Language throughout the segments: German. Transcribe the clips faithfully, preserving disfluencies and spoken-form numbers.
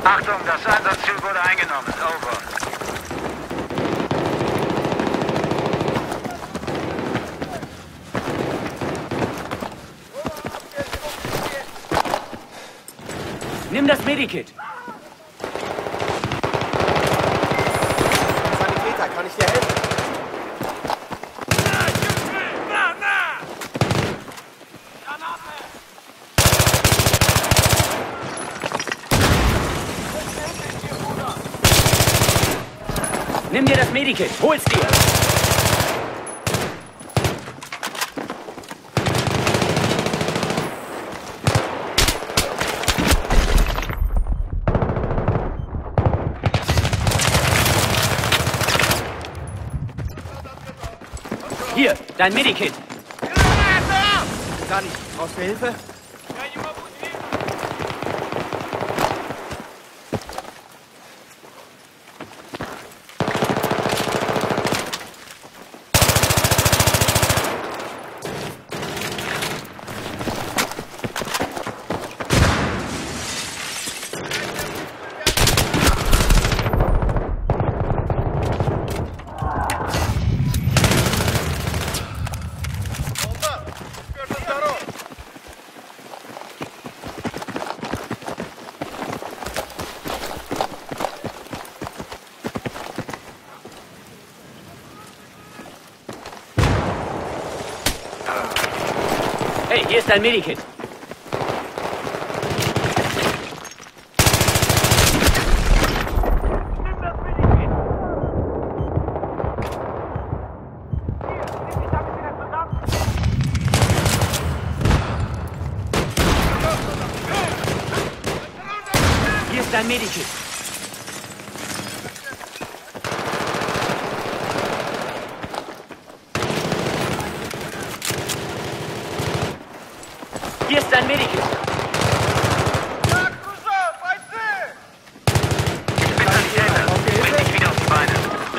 Achtung, das Einsatzziel wurde eingenommen. Over. Nimm das Medikit. Sanitäter, kann ich dir helfen? Nimm dir das Medikit. Hol's dir. Hier, dein Medikit. Dann, brauchst du Hilfe? Hey, hier ist dein Medikit. Hier ist dein Medikit. Hier ist dein Medikit. Bitte Sanitäter, bring dich wieder auf die Beine.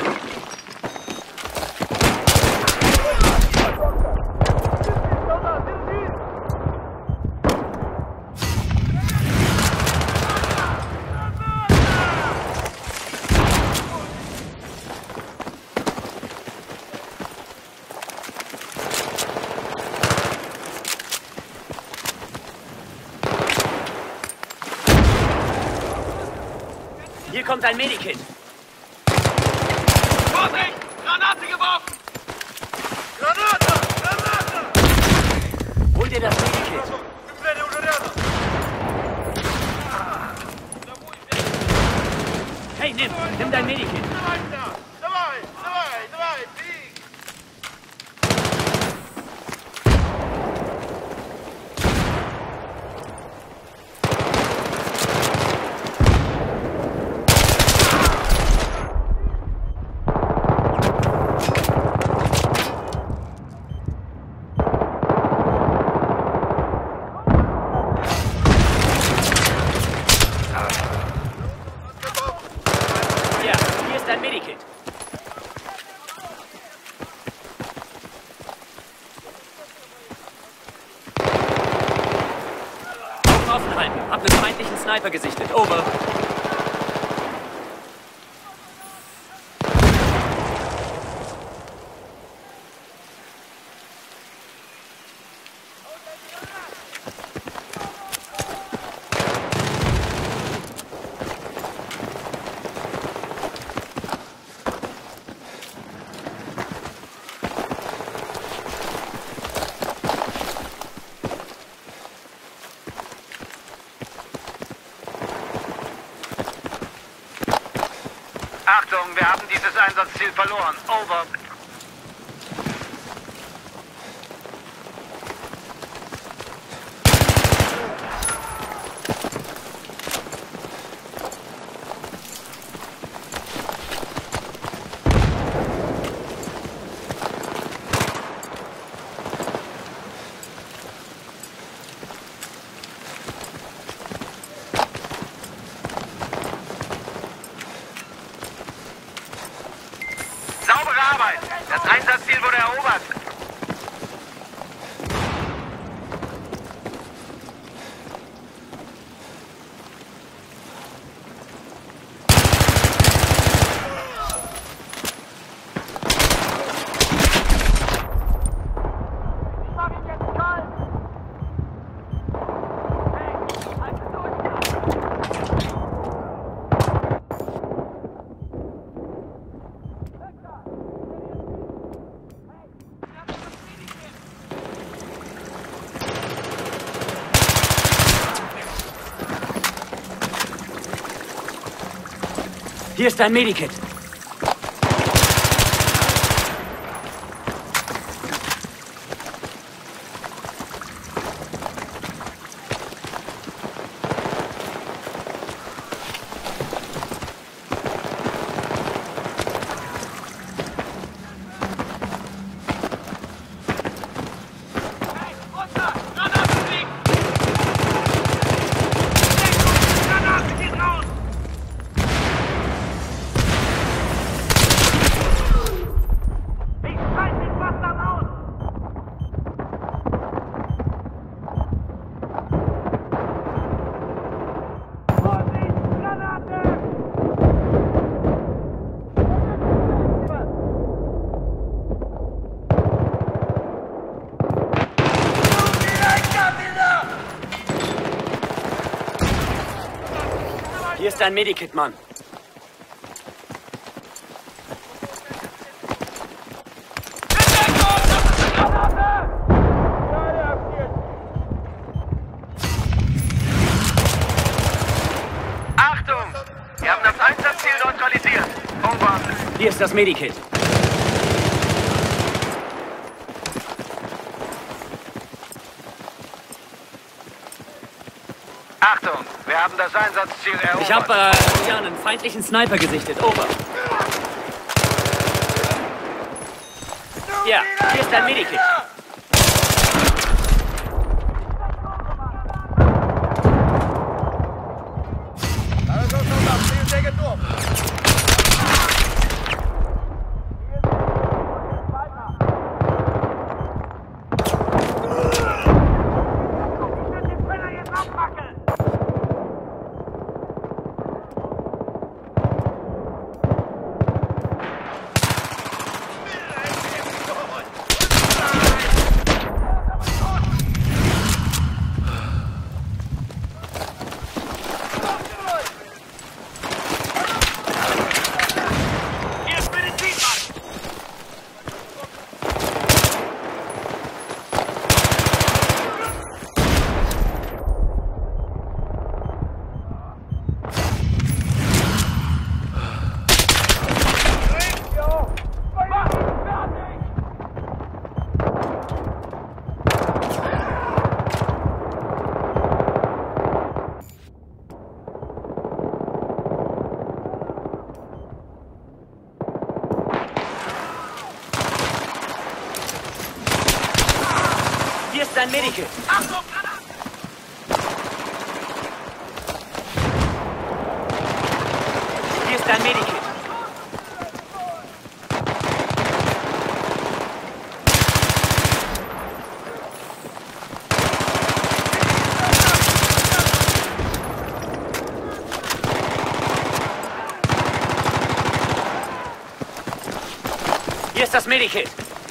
Hier kommt dein Medikit. Vorsicht! Granate geworfen! Granate! Granate! Hol dir das Medikit. Hey, nimm. Nimm dein Medikit. Давай! Давай! Давай! Беги! Ja, hier ist dein Medikit. Augen offen halten. Hab einen feindlichen Sniper gesichtet. Over. Achtung, wir haben dieses Einsatzziel verloren. Over. Saubere Arbeit! Das Einsatzziel wurde erobert! Hier ist dein Medikit. Hier ist dein Medikit, Mann. Achtung! Wir haben das Einsatzziel neutralisiert. Over. Hier ist das Medikit. Achtung! Wir haben das Einsatzziel erobert. Ich habe äh, ja, einen feindlichen Sniper gesichtet. Over. Ja, hier ist dein Medikit. Hier ist dein Medikit. Achtung! Hier ist dein Medikit. Hier ist das Medikit.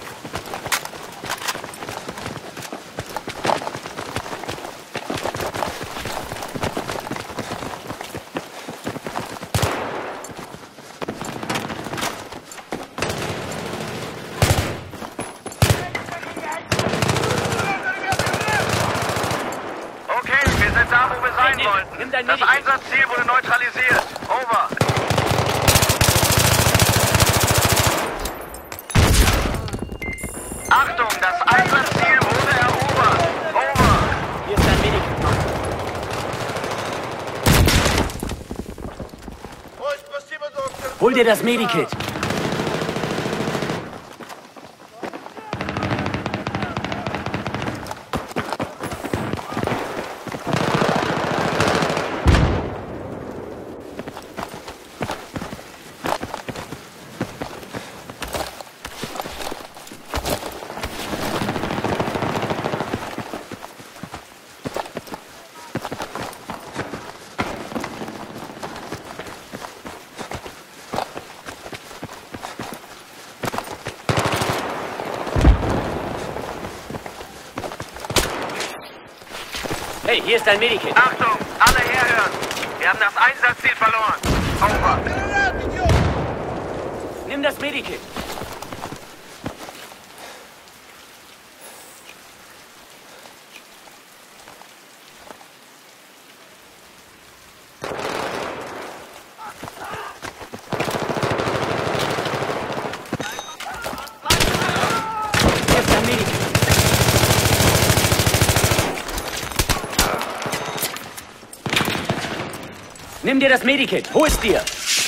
Da, wo wir sein Nimm, wollten. nimm dein Das Medikit. Einsatzziel wurde neutralisiert. Over. Achtung, das Einsatzziel wurde erobert. Over. Hier ist dein Medikit, Mann. Hol dir das Medikit. Hey, hier ist dein Medikit. Achtung, alle herhören. Wir haben das Einsatzziel verloren. Over. Nimm das Medikit. Nimm dir das Medikit. Hol es dir.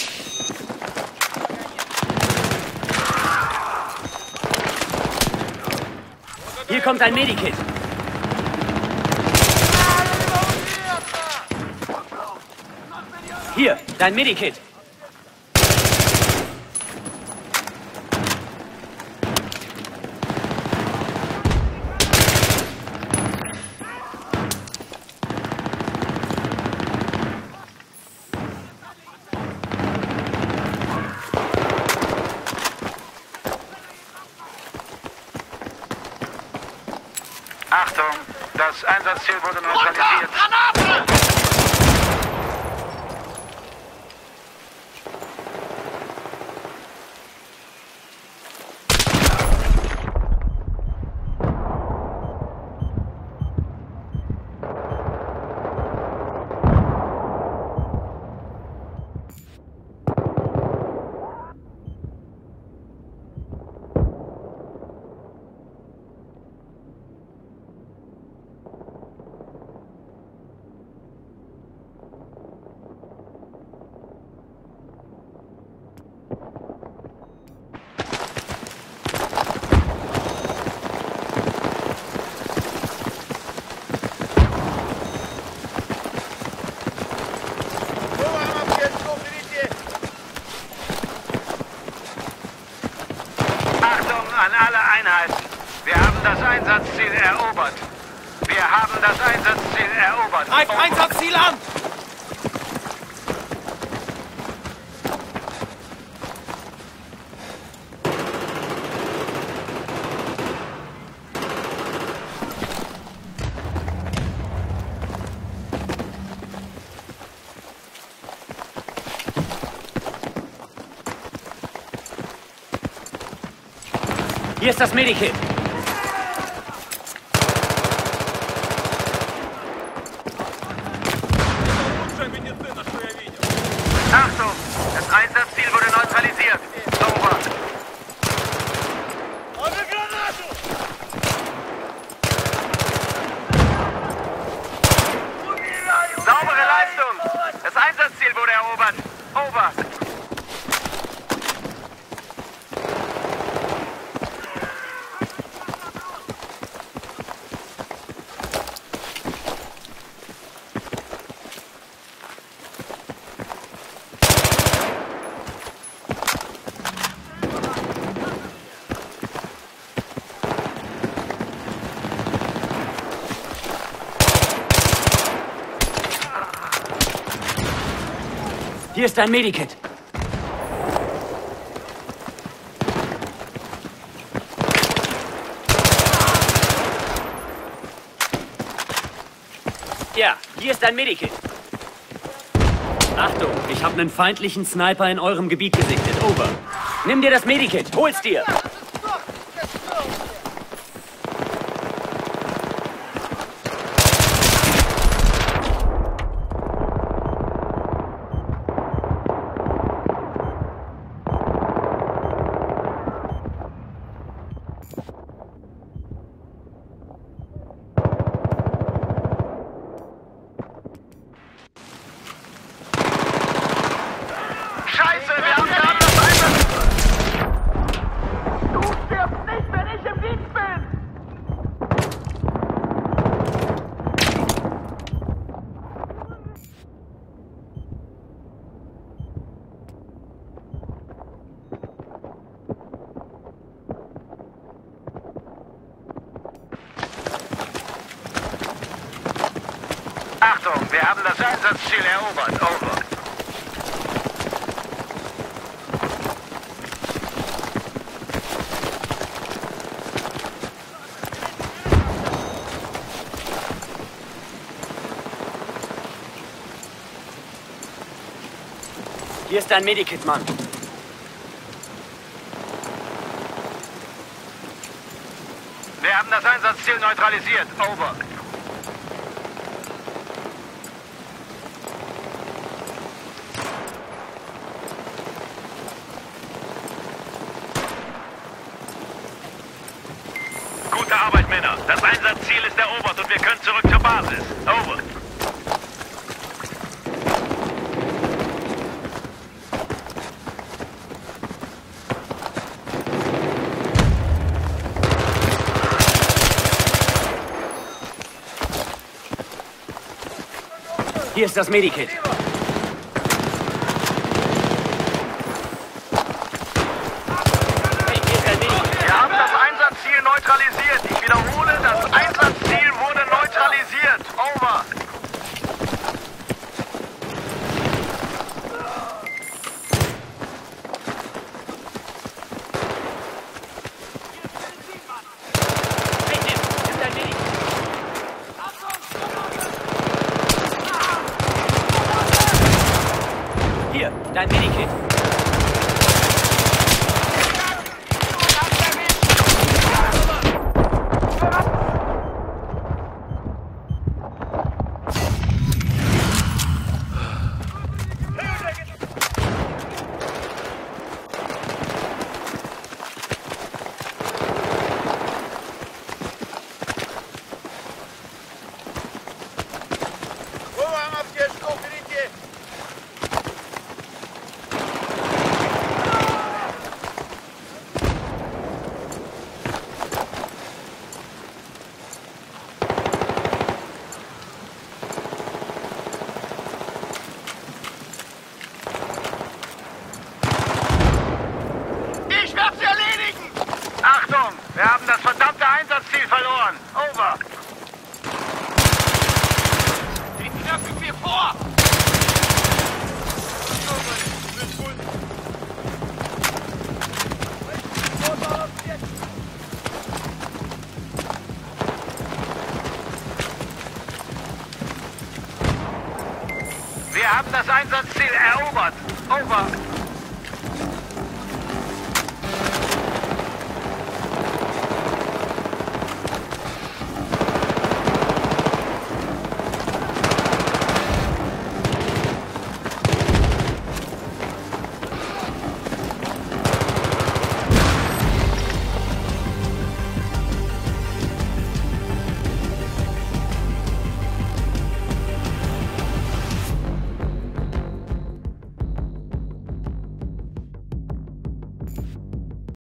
Hier kommt ein Medikit. Hier, dein Medikit. Achtung, das Einsatzziel wurde neutralisiert. An alle Einheiten. Wir haben das Einsatzziel erobert. Wir haben das Einsatzziel erobert. Greif Einsatzziel an! Hier ist das Medikit. Achtung, das Einsatzziel wurde neutralisiert. Over. Saubere Leistung. Das Einsatzziel wurde erobert. Over. Hier ist dein Medikit. Ja, hier ist dein Medikit. Achtung, ich habe einen feindlichen Sniper in eurem Gebiet gesichtet. Over. Nimm dir das Medikit. Hol's dir. Achtung, wir haben das Einsatzziel erobert. Over. Hier ist dein Medikit, Mann. Wir haben das Einsatzziel neutralisiert. Over. Gute Arbeit, Männer. Das Einsatzziel ist erobert und wir können zurück zur Basis. Over. Hier ist das Medikit. Hey, hier ist ein Medikit. Wir haben das Einsatzziel neutralisiert. Ich wiederhole, das Einsatzziel wurde neutralisiert. Over. Hey, Jim, nimm dein Medikit. Hier, dein Medikit. Ich werde sie erledigen! Achtung! Wir haben das verdammte Einsatzziel verloren. Over. Die knöpfen wir vor! Wir haben das Einsatzziel erobert. Over.